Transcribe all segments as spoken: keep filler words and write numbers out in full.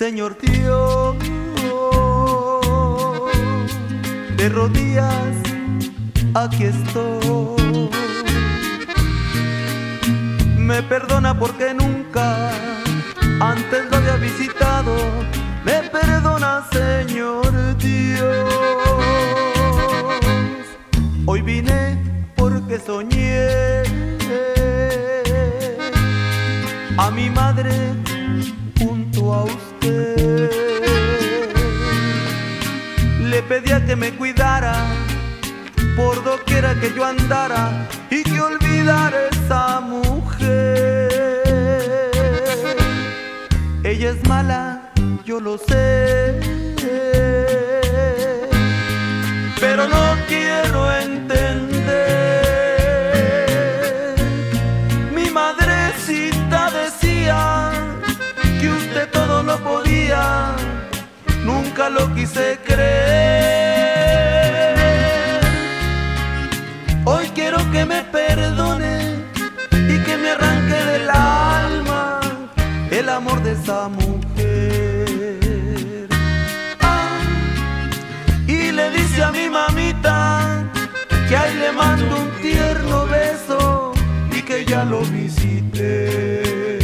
Señor Dios, de rodillas aquí estoy. Me perdona porque nunca antes lo había visitado. Me perdona, Señor Dios. Hoy vine porque soñé a mi madre junto a usted. Le pedía que me cuidara por doquiera que yo andara y que olvidara esa mujer. Ella es mala, yo lo sé, pero no quiero entender. Mi madrecita decía que usted todo lo podía, nunca lo quise creer. Hoy quiero que me perdone y que me arranque del alma el amor de esa mujer. Ah, y le dice a mi mamita que ahí le mando un tierno beso y que ya lo visité.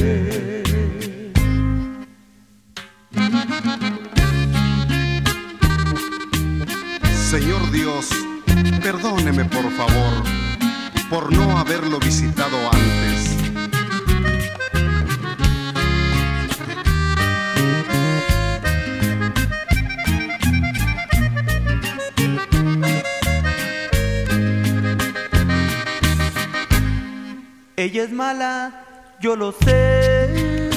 Señor Dios, perdóneme por favor, por no haberlo visitado antes. Ella es mala, yo lo sé,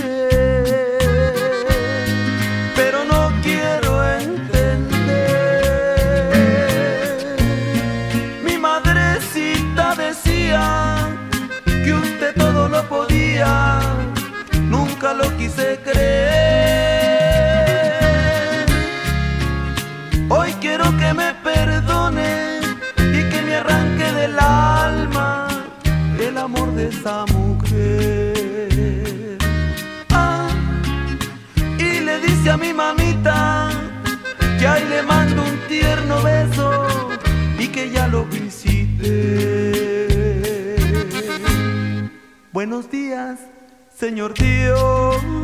pero no quiero entender. Mi madrecita decía que usted todo lo podía, nunca lo quise creer. Hoy quiero que me perdone y que me arranque del alma el amor de esa mujer. Ah, y le dice a mi mamita que ahí le mando un tierno beso y que ya lo visité. Buenos días, Señor Dios,